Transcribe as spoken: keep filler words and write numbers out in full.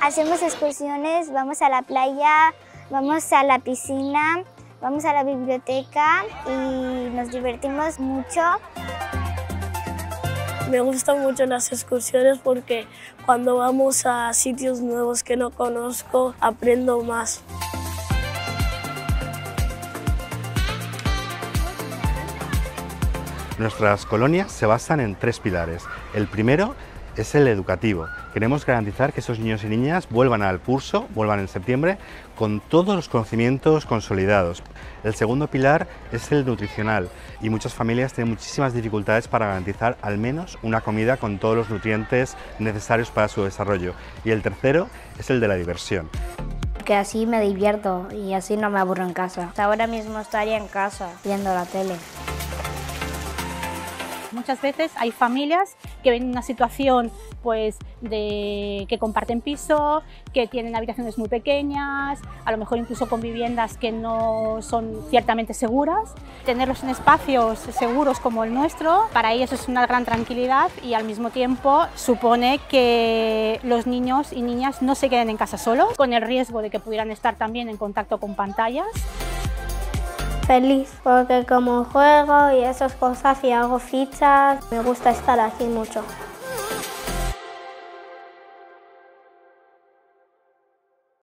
Hacemos excursiones, vamos a la playa, vamos a la piscina, vamos a la biblioteca y nos divertimos mucho. Me gustan mucho las excursiones porque cuando vamos a sitios nuevos que no conozco, aprendo más. Nuestras colonias se basan en tres pilares. El primero es el educativo. Queremos garantizar que esos niños y niñas vuelvan al curso, vuelvan en septiembre, con todos los conocimientos consolidados. El segundo pilar es el nutricional y muchas familias tienen muchísimas dificultades para garantizar al menos una comida con todos los nutrientes necesarios para su desarrollo. Y el tercero es el de la diversión. Que así me divierto y así no me aburro en casa. Ahora mismo estaría en casa viendo la tele. Muchas veces hay familias que ven una situación pues, de, que comparten piso, que tienen habitaciones muy pequeñas, a lo mejor incluso con viviendas que no son ciertamente seguras. Tenerlos en espacios seguros como el nuestro, para ellos es una gran tranquilidad y al mismo tiempo supone que los niños y niñas no se queden en casa solos, con el riesgo de que pudieran estar también en contacto con pantallas. Feliz, porque como juego y esas cosas y hago fichas, me gusta estar aquí mucho.